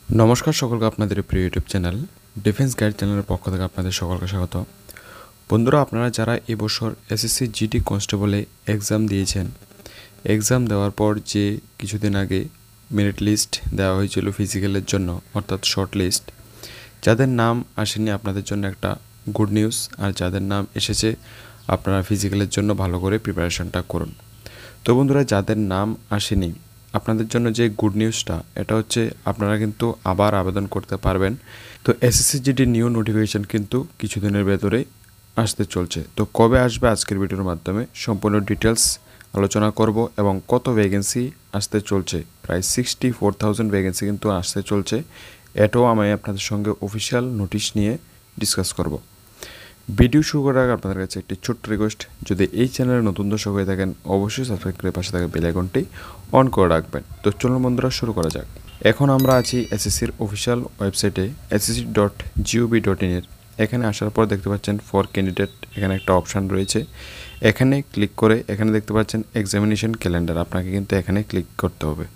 নমস্কার সকলকে আপনাদের প্রিয় ইউটিউব চ্যানেল ডিফেন্স গাইড চ্যানেলের পক্ষ থেকে আপনাদের সকলকে স্বাগত। বন্ধুরা, আপনারা যারা এবছর এসএসসি জিডি কনস্টেবলে এক্সাম দিয়েছেন, এক্সাম দেওয়ার পর যে কিছুদিন আগে মেরিট লিস্ট দেওয়া হয়েছিল ফিজিক্যালের জন্য, অর্থাৎ শর্ট লিস্ট, যাদের নাম আসেনি আপনাদের জন্য একটা গুড নিউজ, আর যাদের নাম এসেছে আপনারা ফিজিক্যালের জন্য ভালো করে প্রিপারেশনটা করুন। তো বন্ধুরা, যাদের নাম আসেনি আপনাদের জন্য যে গুড নিউজটা এটা হচ্ছে আপনারা কিন্তু আবার আবেদন করতে পারবেন। তো এসএসসি জিডি নিউ নোটিফিকেশন কিন্তু কিছুদিনের ভেতরে আসতে চলছে। তো কবে আসবে আজকের ভিডিওর মাধ্যমে সম্পূর্ণ ডিটেলস আলোচনা করব এবং কত ভ্যাকেন্সি আসতে চলছে, প্রায় 64,000 ভ্যাকেন্সি কিন্তু আসতে চলছে। এটাও আমি আপনাদের সঙ্গে অফিসিয়াল নোটিশ নিয়ে ডিসকাস করব। ভিডিও শুরু করার আগে আপনাদের কাছে একটি ছোট্ট রিকোয়েস্ট, যদি এই চ্যানেলে নতুন দর্শক হয়ে থাকেন অবশ্যই সাবস্ক্রাইব করে পাশে থাকা বেল আইকনটি অন করে রাখবেন। তো চলুন বন্ধুরা, শুরু করা যাক। এখন আমরা আছি এসএসসির অফিসিয়াল ওয়েবসাইটে ssc.gov.in এর। এখানে আসার পর দেখতে পাচ্ছেন ফর ক্যান্ডিডেট, এখানে একটা অপশান রয়েছে। এখানে ক্লিক করে এখানে দেখতে পাচ্ছেন এক্সামিনেশন ক্যালেন্ডার, আপনাকে কিন্তু এখানে ক্লিক করতে হবে।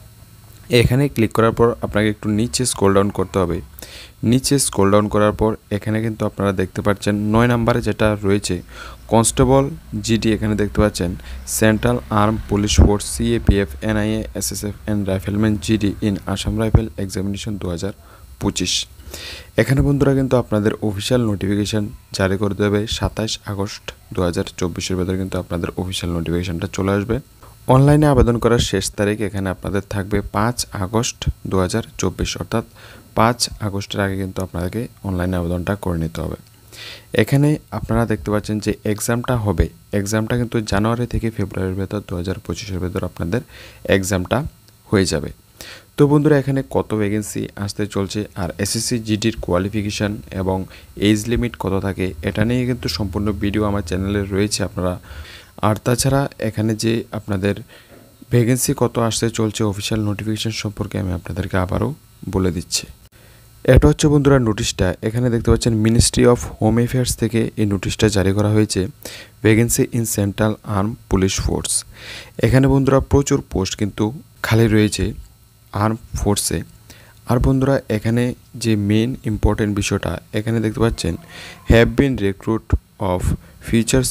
এখানে ক্লিক করার পর আপনাকে একটু নিচে স্ক্রল ডাউন করতে হবে। নিচে স্ক্রল ডাউন করার পর এখানে কিন্তু আপনারা দেখতে পাচ্ছেন 9 নম্বরে যেটা রয়েছে কনস্টেবল জিডি, এখানে দেখতে পাচ্ছেন central arm police force CAPF NIA SSF and rifleman GD in Assam rifle examination 2025। এখানে বন্ধুরা কিন্তু আপনাদের অফিসিয়াল নোটিফিকেশান জারি করে দেবে 27 আগস্ট 2024-এর ভেতরে কিন্তু আপনাদের অফিসিয়াল নোটিফিকেশানটা চলে আসবে। অনলাইনে আবেদন করার শেষ তারিখ এখানে আপনাদের থাকবে 5 আগস্ট 2024, অর্থাৎ 5 আগস্টের আগে কিন্তু আপনাদেরকে অনলাইনে আবেদনটা করে নিতে হবে। এখানে আপনারা দেখতে পাচ্ছেন যে এক্সামটা হবে, এক্সামটা কিন্তু জানুয়ারি থেকে ফেব্রুয়ারির ভেতর 2025-এর ভেতর আপনাদের এক্সামটা হয়ে যাবে। তো বন্ধুরা, এখানে কত ভ্যাকেন্সি আসতে চলছে আর এসএসসি জিডির কোয়ালিফিকেশান এবং এজ লিমিট কত থাকে এটা নিয়ে কিন্তু সম্পূর্ণ ভিডিও আমার চ্যানেলে রয়েছে আপনারা। আর তাছাড়া এখানে যে আপনাদের ভ্যাকেন্সি কত আসতে চলছে অফিসিয়াল নোটিফিকেশান সম্পর্কে আমি আপনাদেরকে আবারও বলে দিচ্ছি। এটা হচ্ছে বন্ধুরা নোটিশটা, এখানে দেখতে পাচ্ছেন মিনিস্ট্রি অফ হোম অ্যাফেয়ার্স থেকে এই নোটিশটা জারি করা হয়েছে। Vacancy in central arm police force, এখানে বন্ধুরা প্রচুর পোস্ট কিন্তু খালি রয়েছে আর্ম ফোর্সে। আর বন্ধুরা, এখানে যে মেন ইম্পর্টেন্ট বিষয়টা এখানে দেখতে পাচ্ছেন have been recruit of future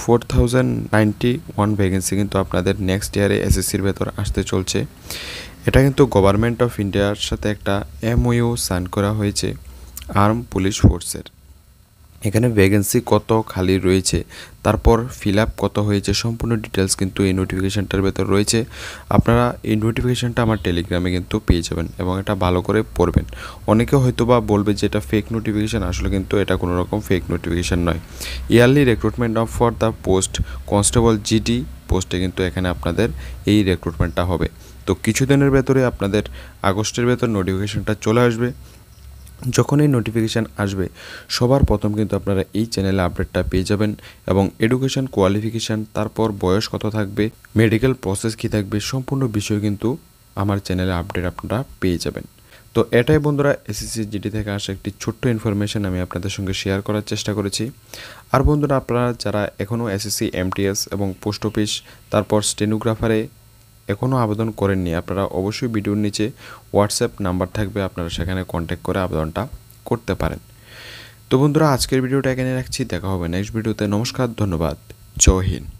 64,091 vacancy কিন্তু আপনাদের নেক্সট ইয়ারে এসএসসির ভেতর আসতে চলছে। এটা কিন্তু গভর্নমেন্ট অফ ইন্ডিয়ার সাথে একটা এমওইউ সাইন করা হয়েছে আর্ম পুলিশ ফোর্সের। এখানে ভ্যাকেন্সি কত খালি রয়েছে, তারপর ফিল আপ কত হয়েছে, সম্পূর্ণ ডিটেলস কিন্তু এই নোটিফিকেশানটার ভেতর রয়েছে। আপনারা এই নোটিফিকেশানটা আমার টেলিগ্রামে কিন্তু পেয়ে যাবেন এবং এটা ভালো করে পড়বেন। অনেকে হয়তো বা বলবে যে এটা ফেক নোটিফিকেশান, আসলে কিন্তু এটা কোনো রকম ফেক নোটিফিকেশান নয়। Yearly recruitment of for the post constable GD পোস্টে কিন্তু এখানে আপনাদের এই রিক্রুটমেন্টটা হবে। তো কিছুদিনের ভেতরে আপনাদের আগস্টের ভেতর নোটিফিকেশানটা চলে আসবে। যখন এই নোটিফিকেশান আসবে সবার প্রথম কিন্তু আপনারা এই চ্যানেলে আপডেটটা পেয়ে যাবেন এবং এডুকেশন কোয়ালিফিকেশান, তারপর বয়স কত থাকবে, মেডিকেল প্রসেস কী থাকবে, সম্পূর্ণ বিষয় কিন্তু আমার চ্যানেলে আপডেট আপনারা পেয়ে যাবেন। তো এটাই বন্ধুরা এসএসসি জিডি থেকে আসা একটি ছোট্ট ইনফরমেশান আমি আপনাদের সঙ্গে শেয়ার করার চেষ্টা করেছি। আর বন্ধুরা, আপনারা যারা এখনও এসএসসি এমটিএস এবং পোস্ট অফিস তারপর স্টেনোগ্রাফারে এখনও আবেদন করেননি, আপনারা অবশ্যই ভিডিওর নিচে হোয়াটসঅ্যাপ নাম্বার থাকবে, আপনারা সেখানে কন্ট্যাক্ট করে আবেদনটা করতে পারেন। তো বন্ধুরা, আজকের ভিডিওটা এখানে রাখছি, দেখা হবে নেক্সট ভিডিওতে। নমস্কার, ধন্যবাদ, জয় হিন্দ।